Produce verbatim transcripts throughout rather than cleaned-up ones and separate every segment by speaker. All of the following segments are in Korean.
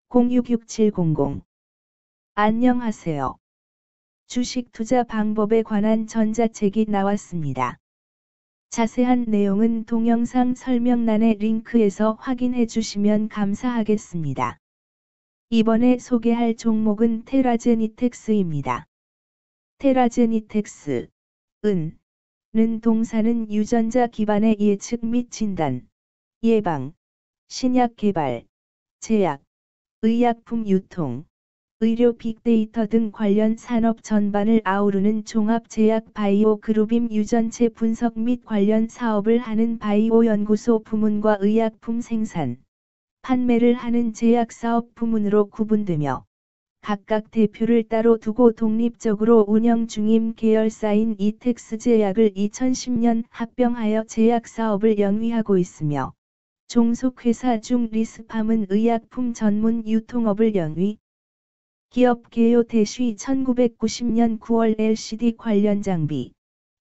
Speaker 1: 공육육칠공공. 안녕하세요. 주식 투자 방법에 관한 전자책이 나왔습니다. 자세한 내용은 동영상 설명란의 링크에서 확인해 주시면 감사하겠습니다. 이번에 소개할 종목은 테라제니텍스입니다. 테라제니텍스, 은, 는 동사는 유전자 기반의 예측 및 진단, 예방, 신약 개발, 제약, 의약품 유통, 의료 빅데이터 등 관련 산업 전반을 아우르는 종합 제약 바이오 그룹임 유전체 분석 및 관련 사업을 하는 바이오 연구소 부문과 의약품 생산, 판매를 하는 제약 사업 부문으로 구분되며 각각 대표를 따로 두고 독립적으로 운영 중임 계열사인 이텍스 제약을 이천십 년 합병하여 제약 사업을 영위하고 있으며 종속회사 중 리스팜은 의약품 전문 유통업을 영위, 기업 개요 대쉬 천구백구십 년 구월 엘시디 관련 장비,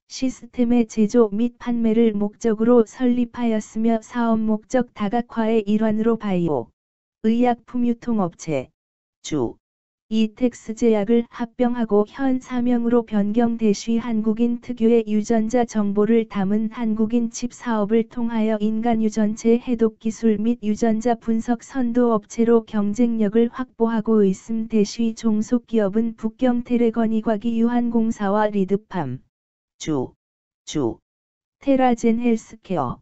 Speaker 1: 시스템의 제조 및 판매를 목적으로 설립하였으며 사업 목적 다각화의 일환으로 바이오, 의약품 유통업체, 주, 이텍스 제약을 합병하고 현 사명으로 변경 대쉬 한국인 특유의 유전자 정보를 담은 한국인 칩 사업을 통하여 인간 유전체 해독 기술 및 유전자 분석 선도 업체로 경쟁력을 확보하고 있음. 대쉬 종속 기업은 북경 테레건이과기 유한공사와 리드팜, 주, 주, 테라젠 헬스케어,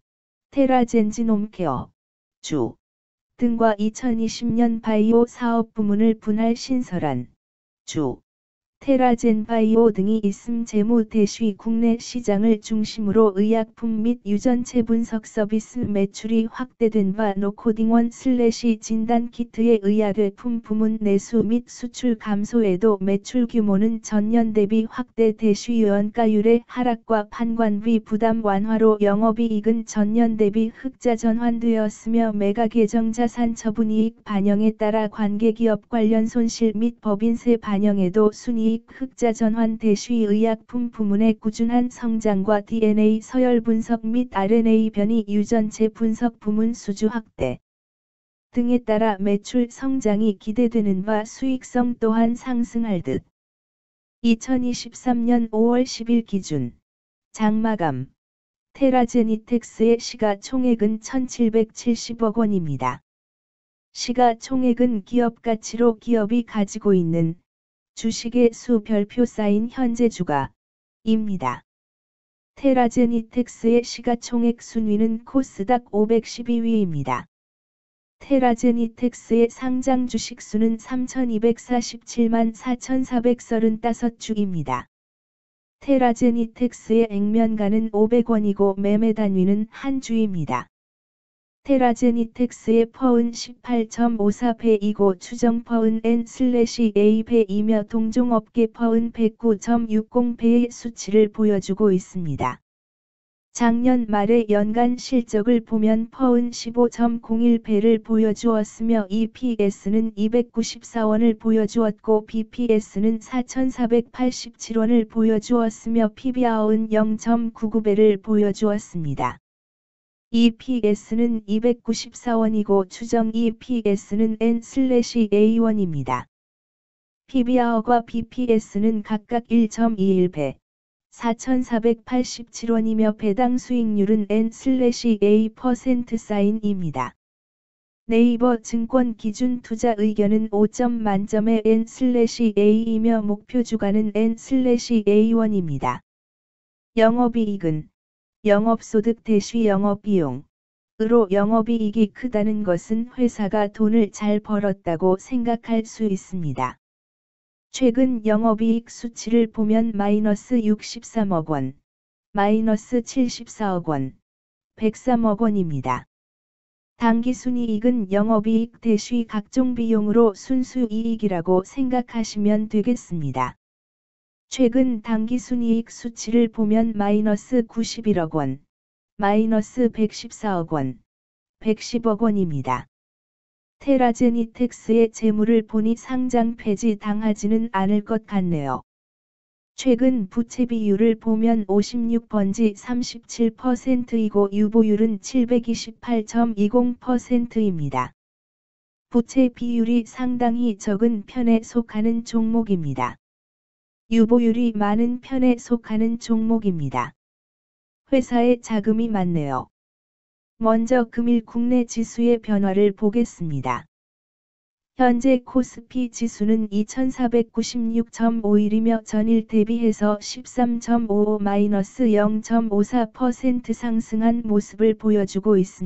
Speaker 1: 테라젠지놈케어, 주, 등과 이천이십 년 바이오 사업 부문을 분할 신설한 주, 테라젠 바이오 등이 있음. 재무 대쉬 국내 시장을 중심으로 의약품 및 유전체 분석 서비스 매출이 확대된 바 노코딩원 슬래시 진단키트의 의약외품 부문 내수 및 수출 감소에도 매출 규모는 전년 대비 확대. 대쉬 원가율의 하락과 판관비 부담 완화로 영업이익은 전년 대비 흑자 전환되었으며 매각예정자산 처분이익 반영에 따라 관계기업 관련 손실 및 법인세 반영에도 순이익 흑자 전환. 대쉬 의약품 부문의 꾸준한 성장과 디엔에이 서열 분석 및 알엔에이 변이 유전체 분석 부문 수주 확대 등에 따라 매출 성장이 기대되는 바 수익성 또한 상승할 듯. 이천이십삼 년 오월 십일 기준 장마감 테라제니텍스의 시가총액은 천칠백칠십억 원입니다. 시가총액은 기업가치로 기업이 가지고 있는 주식의 수 별표 쌓인 현재 주가입니다. 테라제니텍스의 시가총액 순위는 코스닥 오백십이 위입니다. 테라제니텍스의 상장 주식 수는 삼천이백사십칠만 사천사백삼십오 주입니다. 테라제니텍스의 액면가는 오백 원이고 매매 단위는 한 주입니다. 테라제니텍스의 퍼은 십팔 점 오사 배이고 추정 퍼은 엔/에이 배이며 동종업계 퍼은 백구 점 육공 배의 수치를 보여주고 있습니다. 작년 말의 연간 실적을 보면 퍼은 십오 점 공일 배를 보여주었으며 이피에스는 이백구십사 원을 보여주었고 비피에스는 사천사백팔십칠 원을 보여주었으며 피비알은 영 점 구구 배를 보여주었습니다. 이피에스는 이백구십사 원이고 추정 이피에스는 엔/에이 원입니다. 피비알과 비피에스는 각각 일 점 이일 배, 사천사백팔십칠 원이며 배당 수익률은 엔/에이 퍼센트 사인입니다. 네이버 증권 기준 투자 의견은 오 점 만점의 엔/에이이며 목표 주가는 엔/에이 원입니다. 영업이익은 영업소득 대쉬 영업비용 으로 영업이익이 크다는 것은 회사가 돈을 잘 벌었다고 생각할 수 있습니다. 최근 영업이익 수치를 보면 마이너스 육십삼억 원, 마이너스 칠십사억 원, 백삼억 원입니다. 당기순이익은 영업이익 대쉬 각종 비용으로 순수이익이라고 생각하시면 되겠습니다. 최근 당기순이익 수치를 보면 마이너스 구십일억 원, 마이너스 백십사억 원, 백십억 원입니다. 테라제니텍스의 재물을 보니 상장 폐지 당하지는 않을 것 같네요. 최근 부채 비율을 보면 오십육 번지 삼십칠 퍼센트이고 유보율은 칠백이십팔 점 이공 퍼센트입니다. 부채 비율이 상당히 적은 편에 속하는 종목입니다. 유보율이 많은 편에 속하는 종목입니다. 회사에 자금이 많네요. 먼저 금일 국내 지수의 변화를 보겠습니다. 현재 코스피 지수는 이천사백구십육 점 오일이며 전일 대비해서 십삼 점 오오 마이너스 영 점 오사 퍼센트 상승한 모습을 보여주고 있습니다.